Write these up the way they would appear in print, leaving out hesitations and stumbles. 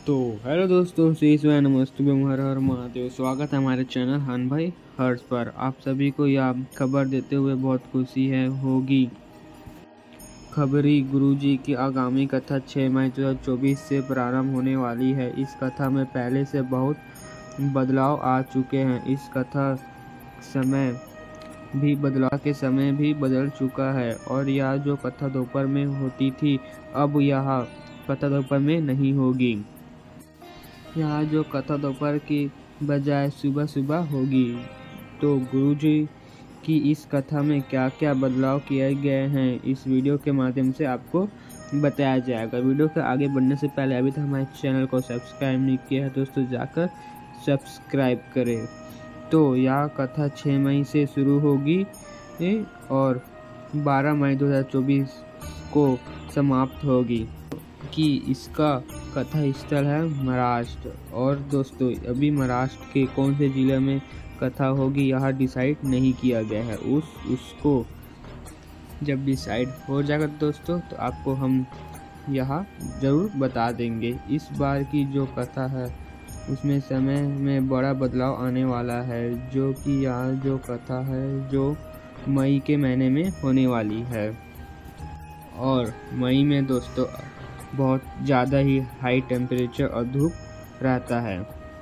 तो हेलो दोस्तों, श्री शिवाय नमस्ते, हर हर महादेव। स्वागत है हमारे चैनल हन भाई हर्ष पर। आप सभी को यह खबर देते हुए बहुत खुशी होगी। खबरी गुरुजी की आगामी कथा 6 मई 2024 से प्रारंभ होने वाली है। इस कथा में पहले से बहुत बदलाव आ चुके हैं। इस कथा के समय भी बदल चुका है और यह जो कथा दोपहर में होती थी, अब यह कथा दोपहर में नहीं होगी। यहाँ जो कथा दोपहर की बजाय सुबह सुबह होगी। तो गुरुजी की इस कथा में क्या क्या बदलाव किए गए हैं, इस वीडियो के माध्यम से आपको बताया जाएगा। वीडियो के आगे बढ़ने से पहले अभी तक हमारे चैनल को सब्सक्राइब नहीं किया है दोस्तों, जाकर सब्सक्राइब करें। तो यह कथा 6 मई से शुरू होगी और 12 मई 2024 को समाप्त होगी। कि इसका कथा स्थल है महाराष्ट्र। और दोस्तों, अभी महाराष्ट्र के कौन से जिले में कथा होगी यह डिसाइड नहीं किया गया है। उसको जब डिसाइड हो जाएगा दोस्तों, तो आपको हम यहाँ ज़रूर बता देंगे। इस बार की जो कथा है उसमें समय में बड़ा बदलाव आने वाला है, जो कि यहाँ जो कथा है जो मई के महीने में होने वाली है। और मई में दोस्तों बहुत ज़्यादा ही हाई टेम्परेचर और धूप रहता है।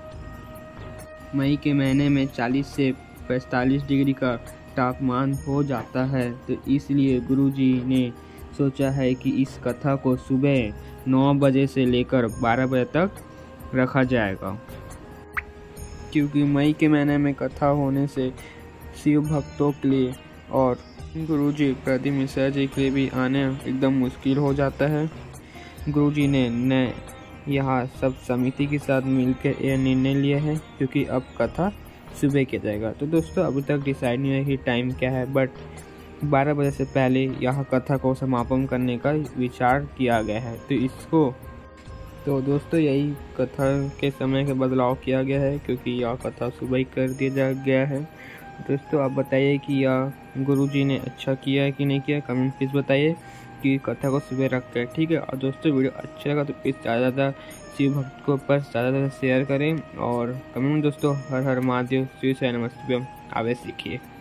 मई के महीने में 40 से 45 डिग्री का तापमान हो जाता है। तो इसलिए गुरुजी ने सोचा है कि इस कथा को सुबह 9 बजे से लेकर 12 बजे तक रखा जाएगा, क्योंकि मई के महीने में कथा होने से शिव भक्तों के लिए और गुरुजी प्रदीप मिश्रा जी के लिए भी आने एकदम मुश्किल हो जाता है। गुरुजी ने यहाँ सब समिति के साथ मिलकर यह निर्णय लिया है, क्योंकि अब कथा सुबह किया जाएगा। तो दोस्तों, अभी तक डिसाइड नहीं है कि टाइम क्या है, बट 12 बजे से पहले यह कथा को समापन करने का विचार किया गया है। तो दोस्तों, यही कथा के समय का बदलाव किया गया है, क्योंकि यह कथा सुबह ही कर दिया गया है। दोस्तों, आप बताइए कि यह गुरुजी ने अच्छा किया है कि नहीं किया, कमेंट प्लीज़ बताइए कि कथा को सुबह रख कर। ठीक है। और दोस्तों, वीडियो अच्छा लगा तो प्लीज़ ज़्यादा शिव भक्त को पर ज़्यादा शेयर करें और कमेंट दोस्तों हर हर महादेव, श्री नमस्ते आवे सीखिए।